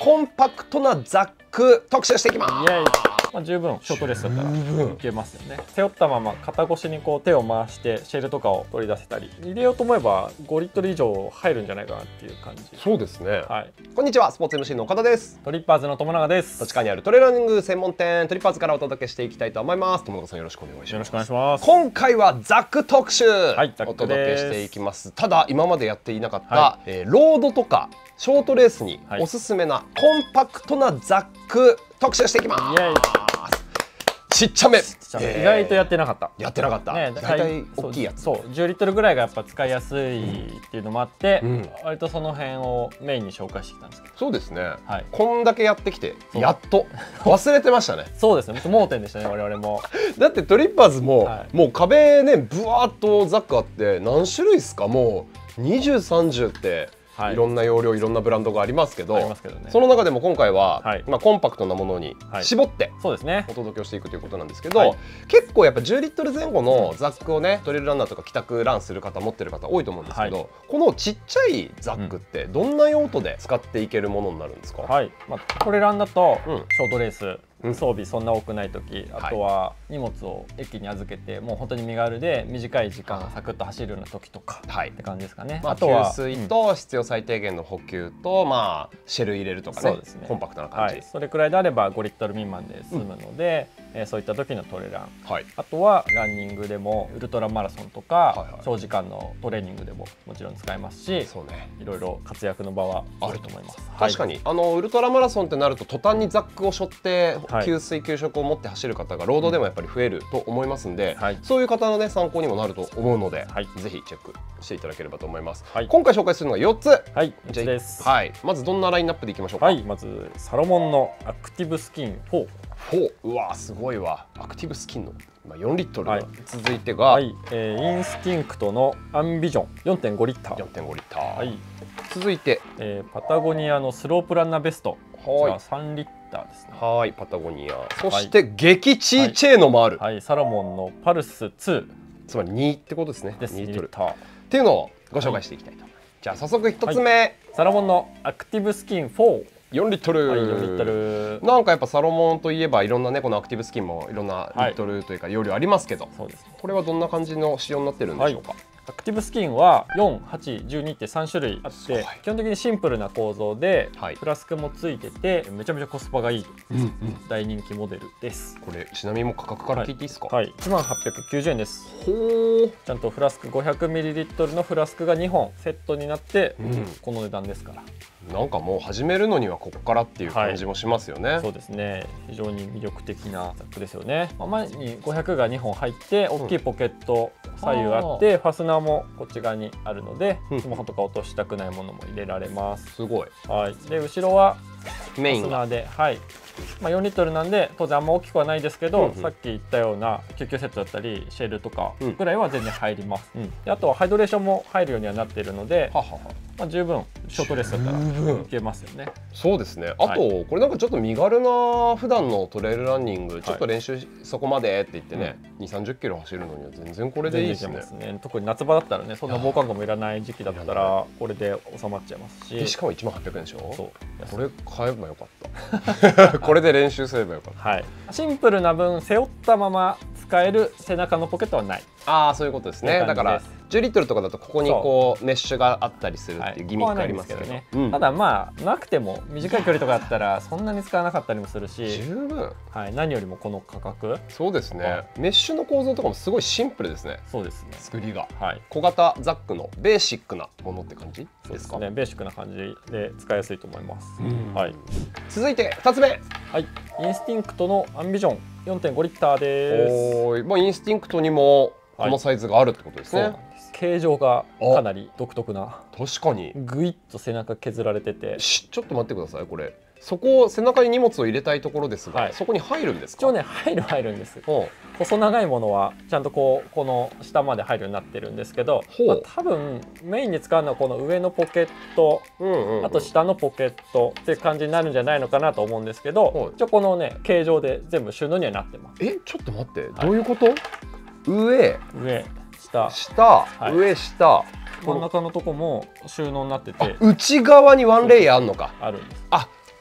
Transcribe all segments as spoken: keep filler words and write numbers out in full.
コンパクトなザック特集していきます。 イエイ。まあ、十分ショートレスだったらいけますよね。背負ったまま肩越しにこう手を回してシェルとかを取り出せたり、入れようと思えばごリットル以上入るんじゃないかなっていう感じ。 そうですね。 はい。 こんにちは、スポーツ エムシー の岡田です。 トリッパーズの友永です。 どっちかにあるトレーラーニング専門店トリッパーズからお届けしていきたいと思います。友永さんよろしくお願いします。 よろしくお願いします。 今回はザック特集、 はい、 お届けしていきます。ただ今までやっていなかった、はい、えー、ロードとかショートレースにおすすめなコンパクトなザック特集していきます。イエイ。ちっちゃめ、 意外とやってなかった。 やってなかった。大体大きいやつ。 そう、じゅうリットルぐらいがやっぱ使いやすいっていうのもあって、割とその辺をメインに紹介してきたんですけど。 そうですね。こんだけやってきてやっと忘れてましたね。 そうですね。盲点でしたね、我々も。 だってトリッパーズももう壁ねブワーっとザックあって何種類ですか、もうにじゅう、さんじゅうっていろんな容量いろんなブランドがありますけど、その中でも今回はまあコンパクトなものに絞ってお届けをしていくということなんですけど、結構やっぱじゅうリットル前後のザックをねトレイルランナーとか帰宅ランする方持ってる方多いと思うんですけど、このちっちゃいザックってどんな用途で使っていけるものになるんですか？ はい、まあ、トレランだとショートレース、装備そんな多くない時、あとは荷物を駅に預けてもう本当に身軽で短い時間サクッと走るような時とかって感じですかね。 あとは給水と必要最低限の補給と、まあシェル入れるとかね、コンパクトな感じ。 それくらいであればごリットル未満で済むので、えそういった時のトレラン、あとはランニングでもウルトラマラソンとか長時間のトレーニングでももちろん使えますし、いろいろ活躍の場はあると思います。 確かにあのウルトラマラソンってなると途端にザックを背負って給水給食を持って走る方がロードでもやっぱり増えると思いますんで、はい、そういう方のね参考にもなると思うので、はい、ぜひチェックしていただければと思います。はい、今回紹介するのがよっつ。 はい、よっつです。 はい、まずどんなラインナップでいきましょうか。 はい、まずサロモンのアクティブスキンフォー。 フォー、うわすごいわ。アクティブスキンのまあよんリットル、はい、続いてが、 はい、えー、インスティンクトのアンビジョン よんてんごリッター。 よんてんごリッター。はい。続いて、 えー、パタゴニアのスロープランナーベスト。はい。さんリッターですね。 はい、パタゴニア。そして激チーチェーノもある。 はい、はい、サロモンのパルスツー。 つまりにってことですね。 です。にリッター。 っていうのをご紹介していきたいと思います。はい、じゃあ早速ひとつめ、はい、 サロモンのアクティブスキンフォー。 よんリットル、 はい、よんリットル。 なんかやっぱサロモンといえばいろんなねこのアクティブスキンもいろんなリットルというか容量ありますけど、そうですね、これはどんな感じの仕様になってるんでしょうか？はい、 アクティブスキンはよん、はち、じゅうにってさん種類あって、基本的にシンプルな構造で、はい、フラスクもついててめちゃめちゃコスパがいい、うんうん、大人気モデルです。 これちなみにも価格から聞いていいですか？ はい、はい、いちまんはっぴゃくきゅうじゅうえんです。ほー、ちゃんとフラスク ごひゃくミリリットル のフラスクがにほんセットになって、うん、この値段ですから。 なんかもう始めるのにはここからっていう感じもしますよね。はい、 そうですね。非常に魅力的なザックですよね。前にごひゃくがにほん入って大きいポケット左右あって、うん、ファスナーもこっち側にあるので、うん、スマホとか落としたくないものも入れられます。 すごい。 はい。で後ろはメインがで、はい。まあよんリットルなんで当然あんま大きくはないですけど、うんうん、さっき言ったような救急セットだったりシェルとかぐらいは全然入ります。うん、であとはハイドレーションも入るようにはなっているので、ははは、まあ十分ショートレースだったらいけますよね。 そうですね。あと、はい、これなんかちょっと身軽な普段のトレイルランニングちょっと練習そこまでって言ってね、に、さんじゅっキロ走るのには全然これでいいですね。ね、特に夏場だったらね、そんな防寒具もいらない時期だったらこれで収まっちゃいますし。 でしかもいちまんはっぴゃくえんでしょ。そう。これ買えばよかった。これで練習すればよかった。 はい。シンプルな分背負ったまま使える背中のポケットはない。 ああ、そういうことですね。だからじゅうリットルとかだとここにこうメッシュがあったりするっていうギミックありますけどね。 ただまあなくても短い距離とかだったらそんなに使わなかったりもするし、 十分。 はい。何よりもこの価格。 そうですね。メッシュの構造とかもすごいシンプルですね。 そうですね。 作りが。はい。小型ザックのベーシックなものって感じですか？ ね。ベーシックな感じで使いやすいと思います。はい。 続いてふたつめ。 はい。インスティンクトのアンビジョン よんてんごリッターです。 おー、まあインスティンクトにもこのサイズがあるってことですね。はい、 形状がかなり独特な。 確かに。 ぐいっと背中削られてて。 ちょっと待ってください。これそこ背中に荷物を入れたいところですが、はい、そこに入るんですか？ 一応ね入る入るんです。細長いものはちゃんとこうこの下まで入るようになってるんですけど、まあ、多分メインに使うのはこの上のポケット、あと下のポケットっていう感じになるんじゃないのかなと思うんですけど、一応このね形状で全部収納にはなってます。 え、ちょっと待って、はい、どういうこと？上上下下、はい、上下真ん中のとこも収納になってて、 内側にワンレイヤーあるのか。 あるんです。 あ、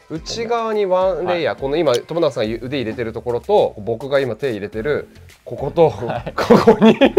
内側にワンレイヤー、はい、この今友永さんが腕入れてるところと僕が今手入れてるここと、はい、ここに、はい、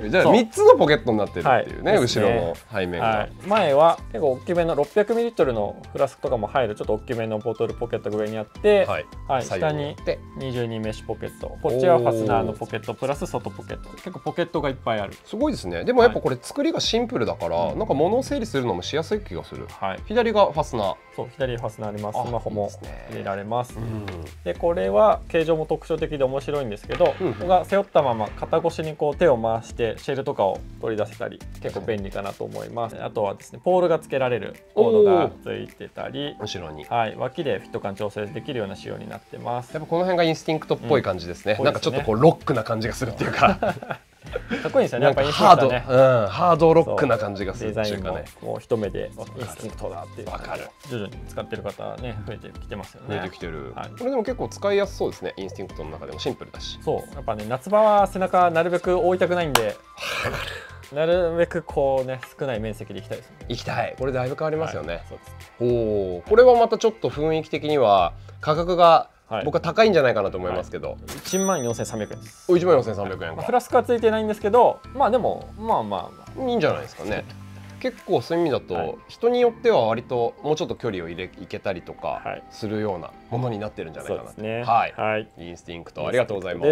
じゃあみっつのポケットになってるっていうね、はい、後ろの背面が、はい、 前は結構大きめの ろっぴゃくミリリットル のフラスクとかも入るちょっと大きめのボトルポケットが上にあって、はいはい、下ににじゅうにメッシュポケット、こっちはファスナーのポケットプラス外ポケット、結構ポケットがいっぱいある。 すごいですね。でもやっぱこれ作りがシンプルだから、はい、なんか物を整理するのもしやすい気がする、はい、左がファスナー、 そう左ファスナーあります。スマホも入れられます。でこれは形状も特徴的で面白いんですけど、うん、ここが背負ったまま肩越しにこう手を回してシェルとかを取り出せたり結構便利かなと思います。あとはですねポールが付けられるコードが付いてたり、 後ろに、 はい、脇でフィット感調整できるような仕様になってます。 やっぱこの辺がインスティンクトっぽい感じですね、うん、なんかちょっとこうロックな感じがするっていうかかっこいいですよね。やっぱインスティンクトね、 うん、ハードロックな感じがするっていうかね。 もう一目でインスティンクトだっていう。わかる。徐々に使ってる方はね増えてきてますよね。 増えてきてる。はい、これでも結構使いやすそうですね。インスティンクトの中でもシンプルだし。 そう、やっぱね夏場は背中なるべく覆いたくないんで。なるべくこうね少ない面積でいきたいですね。 いきたい。これだいぶ変わりますよね。はい、そうです。 おお、これはまたちょっと雰囲気的には価格が僕は高いんじゃないかなと思いますけど、はい、 いちまんよんせんさんびゃくえんです。 お、いちまんよんせんさんびゃくえんか、 まあ、フラスクはついてないんですけど、まあでもまあまあ、まあ、いいんじゃないですかね。結構そういう意味だと、はい、人によっては割ともうちょっと距離を入れいけたりとかするようなものになってるんじゃないかな。そうですね。はい、はい、インスティンクトありがとうございます。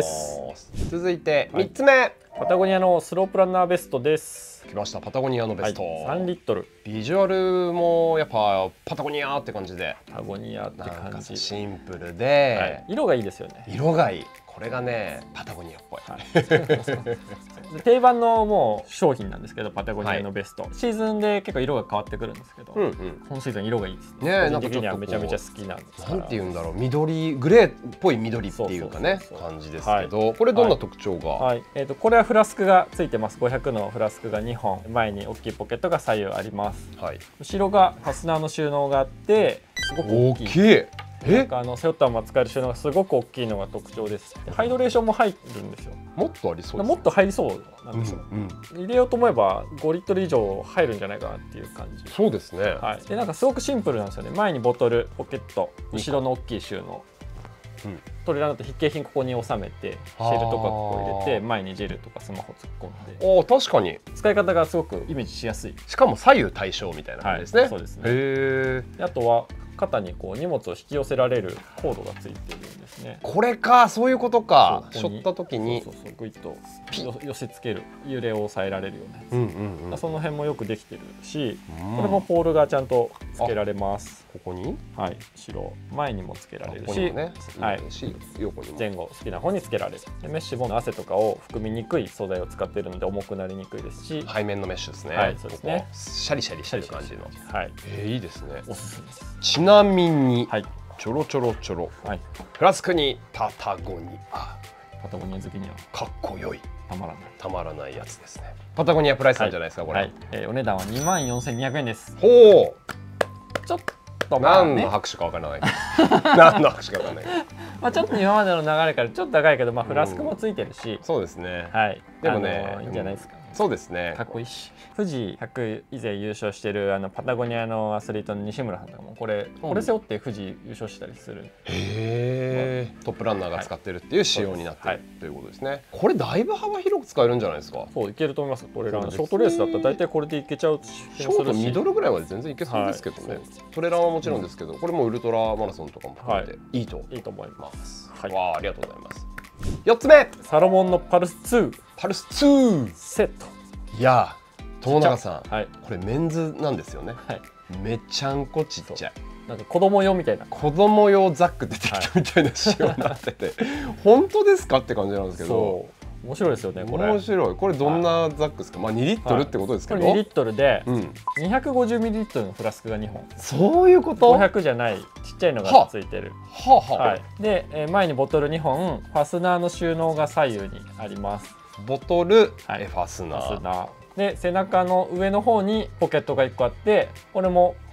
続いてみっつめ、はい、 パタゴニアのスロープランナーベストです。 来ました、パタゴニアのベスト、はい、 さんリットル。 ビジュアルもやっぱパタゴニアって感じで、 パタゴニアって感じ、 シンプルで、はい、 色がいいですよね。 色がいい。これがねパタゴニアっぽい、はい、 定番のもう商品なんですけどパタゴニアのベスト、はい、シーズンで結構色が変わってくるんですけど、うん、うん、今シーズン色がいいですね。 ね、 個人的にはめちゃめちゃ好きなんですから。 なんていうんだろう、緑グレーっぽい緑っていうかね感じですけど、はい、これどんな特徴が、 はいはい、えーとこれはフラスクがついてます。ごひゃくのフラスクがにほん、前に大きいポケットが左右あります、はい、後ろがファスナーの収納があってすごく大きい。 大きい。 なんかあの背負ったまま使える収納がすごく大きいのが特徴です。でハイドレーションも入るんですよ。 もっとありそうです、ね、 もっと入りそうなんですよ、うんうん、入れようと思えばごリットル以上入るんじゃないかなっていう感じ。 そうですね、 はい、でなんかすごくシンプルなんですよね。前にボトル、ポケット、後ろの大きい収納、うん、トレーラーだと筆記品ここに収めてシェルとかここ入れて前にジェルとかスマホ突っ込んで、 お確かに使い方がすごくイメージしやすい。 しかも左右対称みたいな感じですね、はい、 そうですね。 へー。あとは肩にこう荷物を引き寄せられるコードがついてるんですね。これか、そういうことか。背負った時にそうそうそうグイッと寄せつける、揺れを抑えられるようなやつ、うんうんうん、その辺もよくできてるし、うん、これもポールがちゃんとつけられます。 ここに、 はい、後ろ前にもつけられるし、 ね、 はい、 横にも前後好きな方につけられる。でメッシュボンド、汗とかを含みにくい素材を使っているので重くなりにくいですし、 背面のメッシュですね。 はい、そうですね。 シャリシャリしてる感じの、 はい、 えー、いいですね。 おすすめです。 ちなみに、 はい、 ちょろちょろちょろ、はい、フラスクにパタゴニア、 パタゴニア好きにはかっこよい、 たまらない、 たまらないやつですね。パタゴニアプライスなんじゃないですか、はい、これ、はい、 えー、お値段はにまんよんせんにひゃくえんです。 ほう、 ちょっとまあ、ね、 何の拍手かわからない何の拍手かわからないまあちょっと今までの流れからちょっと高いけど、まあ、フラスクもついてるし、 うん、そうですね、 はい、 でもね、 いいんじゃないですか、ね、 うん、そうですね、 かっこいいし、富士ひゃく以前優勝してるあのパタゴニアのアスリートの西村さんとかもこれ、うん、これ背負って富士優勝したりする。へえ、まあ、トップランナーが使ってるっていう仕様になってる、はい、ということですね。これだいぶ幅広く使えるんじゃないですか。 そう、いけると思います。これらのショートレースだったら大体これでいけちゃうショートミドルぐらいまで全然いけそうですけどね、はい、トレランはもちろんですけど、うん、これもウルトラマラソンとかも含めていいと、はい、 いいと思います。 はい、わあ、ありがとうございます。よっつめ、 サロモンのパルスツー、 パルスツーセット。 いやー、友永さん、 はい、 これメンズなんですよね、はい、めちゃんこちっちゃい、 なんか子供用みたいな、 子供用ザック出てきたみたいな仕様になってて、はい、本当ですかって感じなんですけど、 面白いですよねこれ。 面白い。これどんなザックですか。まあにリットルってことですけど、 はい、これにリットルで、うん、にひゃくごじゅうミリリットルのフラスクがにほん。 そういうこと。 ごひゃくじゃないちっちゃいのがついてる。 はあはあ、 はい、で、えー、前にボトルにほん、ファスナーの収納が左右にあります。 ボトル、はい、ファスナー。 ファスナーで背中の上の方にポケットがいっこあって、これも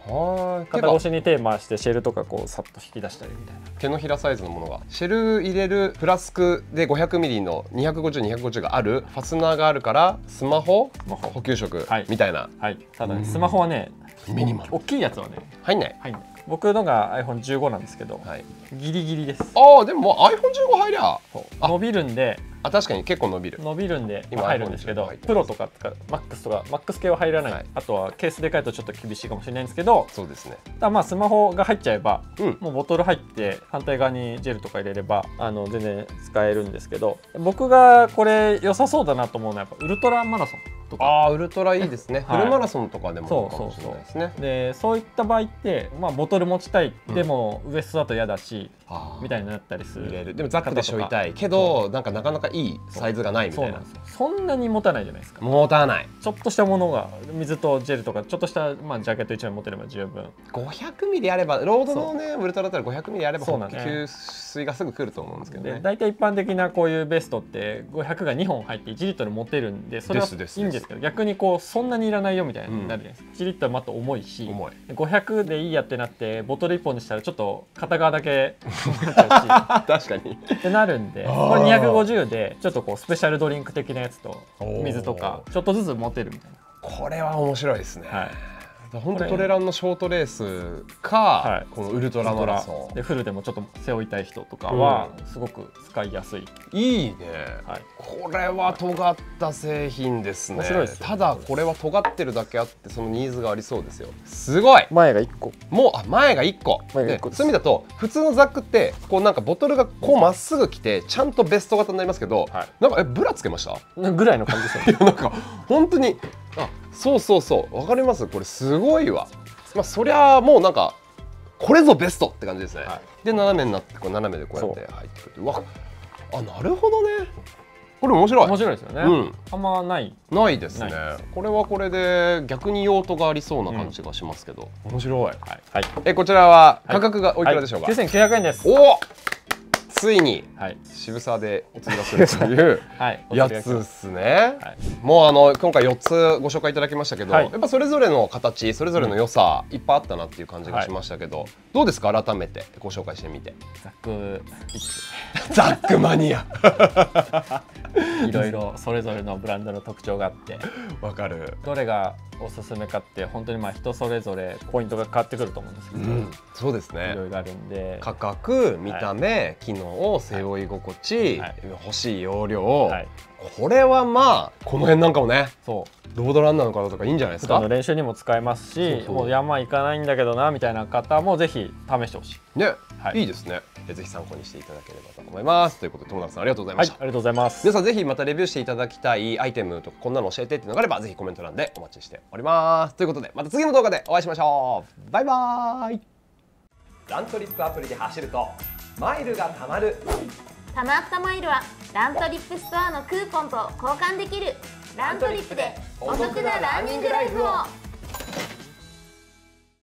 肩越しに手回してシェルとかこうさっと引き出したりみたいな。 手のひらサイズのものがシェル入れるフラスクで ごひゃくミリ のにひゃくごじゅう、にひゃくごじゅうがあるファスナーがあるからスマホ補給食みたいな。 はい、ただねスマホはねミニマル大きいやつはね入んない入んない。僕のが アイフォンじゅうご なんですけど、はい、ギリギリです。 ああでももう アイフォンじゅうご 入りゃ伸びるんで。 あ、確かに結構伸びる伸びるんで今入るんですけど、プロとかマックスとかマックス系は入らない、はい、あとはケースでかいとちょっと厳しいかもしれないんですけど、 そうですね。 だまあスマホが入っちゃえば、うん、もうボトル入って反対側にジェルとか入れればあの全然使えるんですけど、僕がこれ良さそうだなと思うのはやっぱウルトラマラソンとか。 ああウルトラいいですね、はい、フルマラソンとかでもいいかもしれないですね。 でそういった場合って、まあ、ボトル持ちたい、うん、でもウエストだと嫌だしみたいになったりする。 入れるでもザックで背負いたいけどなんかなかなかいいサイズがないみたいな。 そんなに持たないじゃないですか。 持たない。 ちょっとしたものが水とジェルとかちょっとした、まあ、ジャケットいちまい持てれば十分。 ごひゃくミリあればロードのねウルトラだったらごひゃくミリあれば吸水がすぐ来ると思うんですけどね。 大体一般的なこういうベストってごひゃくがにほん入っていちリットル持てるんでそれはいいんですけど、逆にこうそんなにいらないよみたいになるじゃないですか、うん、いちリットルまた重いし重いごひゃくでいいやってなってボトルいっぽんにしたらちょっと片側だけなっちゃうし確かにってなるんで、これにひゃくごじゅうでちょっとこうスペシャルドリンク的なやつと水とかちょっとずつ持てるみたいな。 これは面白いですね。 はい、 本当トレランのショートレースか、はい、このウルトラマラソンでフルでもちょっと背負いたい人とかはすごく使いやすい、 うん、いいね、はい、これは尖った製品ですね。面白いです。ただこれは尖ってるだけあってそのニーズがありそうですよ。すごい。 前がいっこもうあ前がいっこで、そういう意味だと普通のザックってこうなんかボトルがこうまっすぐきてちゃんとベスト型になりますけど、はい、なんかえブラつけましたぐらいの感じですよね。 なんか本当にあそうそうそうわかります。これすごいわ。まあそりゃもうなんかこれぞベストって感じですね。はい、で斜めになってこう斜めでこうやって入ってくる。うわあなるほどね。これ面白い。面白いですよね。うん、あんまないないですね。これはこれで逆に用途がありそうな感じがしますけど、うん、面白い。はい、はい、えこちらは価格がおいくらでしょうか。 きゅうせんきゅうひゃくえんです。 おおついに渋沢でお釣りが来るというやつですね。もうあの今回よっつご紹介いただきましたけど、はい、やっぱそれぞれの形それぞれの良さ、うん、いっぱいあったなっていう感じがしましたけど、はい、どうですか改めてご紹介してみて。 ザックザックマニアいろいろそれぞれのブランドの特徴があってわかる。 どれがおすすめかって本当にまあ人それぞれポイントが変わってくると思うんですけど、うん、 そうですね。 いろいろあるんで価格見た目、はい、機能背負い心地、はい、欲しい容量、はい、これはまあこの辺なんかもねそうロードランナーの方とかいいんじゃないですか。 普段の練習にも使えますし、そうそうもう山行かないんだけどなみたいな方もぜひ試してほしいね、はい、いいですね。ぜひ参考にしていただければと思います。ということで友永さんありがとうございました。 はい、ありがとうございます。 皆さんぜひまたレビューしていただきたいアイテムとかこんなの教えてっていうのがあればぜひコメント欄でお待ちしております。ということでまた次の動画でお会いしましょう。バイバーイ。ラントリップアプリで走るとマイルがたまる。 たまったマイルはラントリップストアのクーポンと交換できる。ラントリップでお得なランニングライフを。